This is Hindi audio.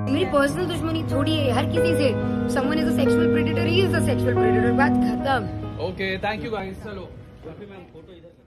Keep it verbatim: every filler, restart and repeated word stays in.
मेरी पर्सनल दुश्मनी थोड़ी है हर किसी से। Someone is a sexual predator, he is a sexual predator, बात खत्म। Okay thank you guys. चलो मैम फोटो इधर